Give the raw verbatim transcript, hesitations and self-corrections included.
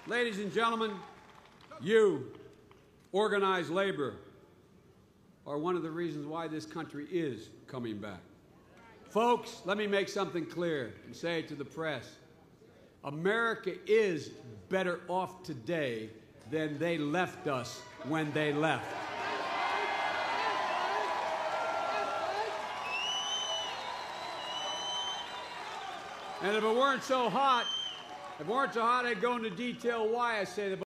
Ladies and gentlemen, you, organized labor, are one of the reasons why this country is coming back. Folks, let me make something clear and say it to the press. America is better off today than they left us when they left. And if it weren't so hot, if it weren't so hot, I'd go into detail why I say that.